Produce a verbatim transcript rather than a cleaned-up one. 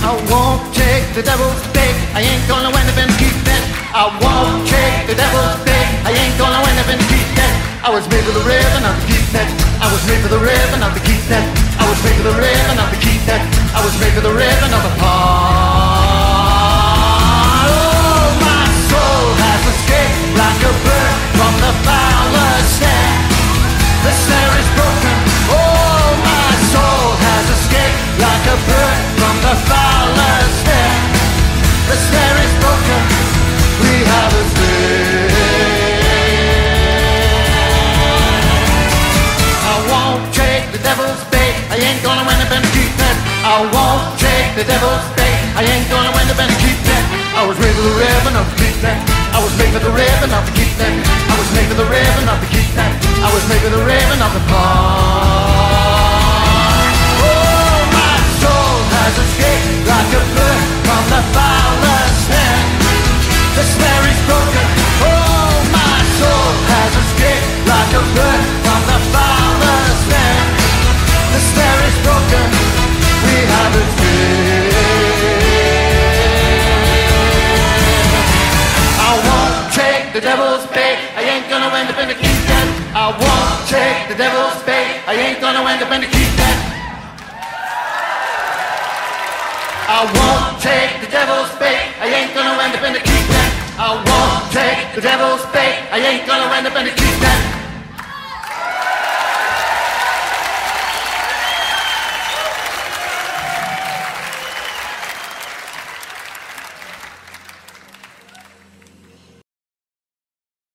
I won't take the devil's bait. I ain't gonna wind up and keep that. I won't take the devil's bait. I ain't gonna wind up and keep that. I was made for the river, not to keep that. I was made for the river, not to keep that. I was made for the river, not to keep that. I was made for the river, not the pond. Oh, my soul has escaped like a bird from the fowler's snare. The snare is broken. Oh, my soul has escaped like a bird from the fowler's snare. The snare is broken. We have escaped. I won't take the devil's bait. I ain't gonna wind up and keep that. I won't take the devil's bait. I ain't gonna wind up and keep that. I was made for the river, not to keep that. I was made for the river, not to keep that. I was made for the river, not to keep that. I was made for the river, not the pond. Oh, my soul has escaped like a bird from the fowler's snare. The snare is broken. Oh, my soul has escaped like a bird from the fowler's snare. The snare is broken. We have escaped. I won't take the devil's bait. I ain't gonna wind up in the keep that. I won't take the devil's bait. I ain't gonna wind up in the keep that. I won't take the devil's bait. I ain't gonna wind up in the keep that. I won't take the devil's bait. I ain't gonna wind up in the keep that.